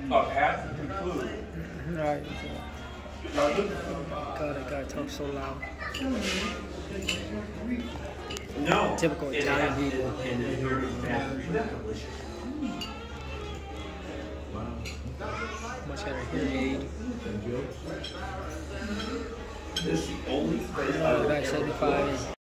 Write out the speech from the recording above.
Half the food. Right. God, that guy talks so loud. No. Typical Italian people. Much had a hearing aid. This is the only place Back 75.